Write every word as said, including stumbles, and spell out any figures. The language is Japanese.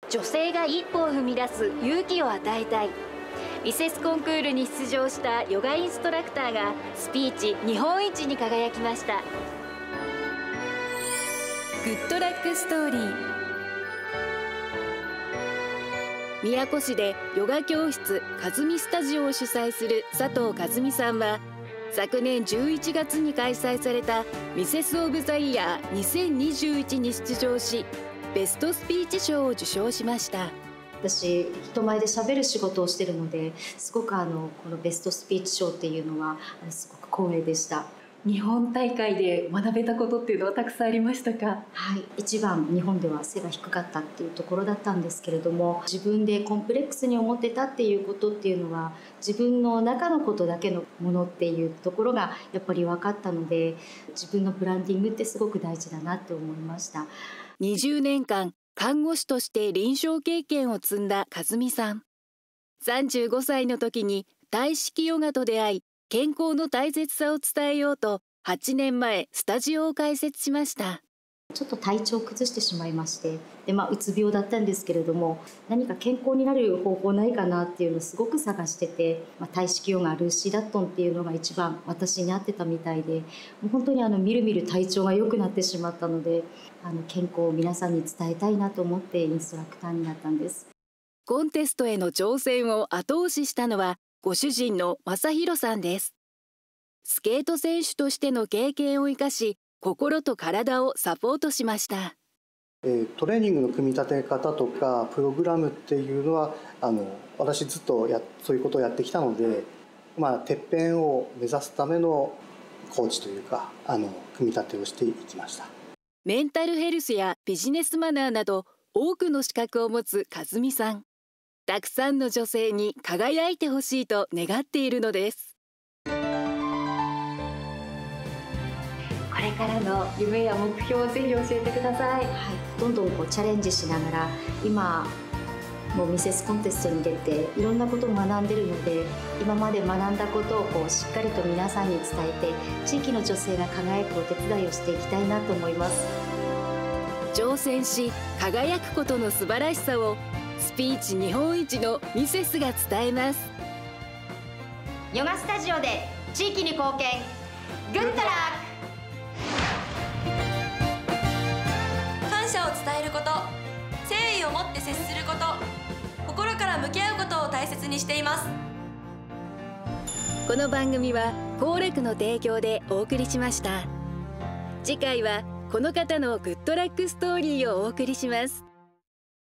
女性が一歩を踏み出す勇気を与えたい。ミセスコンクールに出場したヨガインストラクターがスピーチ日本一に輝きました。グッドラックストーリー。宮古市でヨガ教室かずみスタジオを主催する佐藤和美さんは、昨年じゅういちがつに開催されたミセスオブザイヤーにせんにじゅういちに出場し、ベストスピーチ賞を受賞しました。 私、人前で喋る仕事をしているので、すごくあのこのベストスピーチ賞っていうのはすごく光栄でした。 日本大会で学べたことっていうのはたくさんありましたか？ はい、一番日本では背が低かったっていうところだったんですけれども、自分でコンプレックスに思ってたっていうことっていうのは、自分の中のことだけのものっていうところがやっぱり分かったので、自分のブランディングってすごく大事だなと思いました。 にじゅうねんかん看護師として臨床経験を積んだ和美さん。さんじゅうごさいの時にタイ式ヨガと出会い、健康の大切さを伝えようとはちねんまえスタジオを開設しました。 ちょっと体調を崩してしまいまして、で、まあ、うつ病だったんですけれども、何か健康になる方法ないかなっていうのをすごく探してて、まあ、タイ式ヨガルーシーダットンっていうのが一番私に合ってたみたいで、もう本当にあのみるみる体調が良くなってしまったので、あの健康を皆さんに伝えたいなと思ってインストラクターになったんです。 コンテストへの挑戦を後押ししたのはご主人の正弘さんです。スケート選手としての経験を生かし、心と体をサポートしました。 トレーニングの組み立て方とかプログラムっていうのはあの私ずっとやそういうことをやってきたので、まあ、てっぺんを目指すためのコーチというかあの組み立てをしていきました。 メンタルヘルスやビジネスマナーなど多くの資格を持つ和美さん。たくさんの女性に輝いてほしいと願っているのです。 これからの夢や目標をぜひ教えてください。 はい、どんどんこうチャレンジしながら、今もうミセスコンテストに出ていろんなことを学んでるので、今まで学んだことをこうしっかりと皆さんに伝えて、地域の女性が輝くお手伝いをしていきたいなと思います。 挑戦し輝くことの素晴らしさをスピーチ日本一のミセスが伝えます。 ヨガスタジオで地域に貢献、グッドラック。 感謝を伝えること、誠意を持って接すること、心から向き合うことを大切にしています。 この番組はコーレクの提供でお送りしました。次回はこの方のグッドラックストーリーをお送りします。